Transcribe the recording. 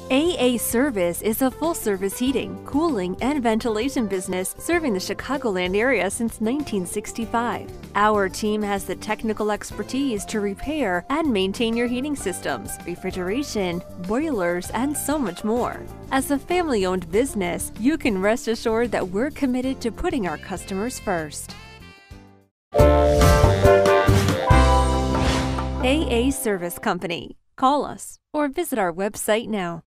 AA Service is a full-service heating, cooling, and ventilation business serving the Chicagoland area since 1965. Our team has the technical expertise to repair and maintain your heating systems, refrigeration, boilers, and so much more. As a family-owned business, you can rest assured that we're committed to putting our customers first. AA Service Company. Call us or visit our website now.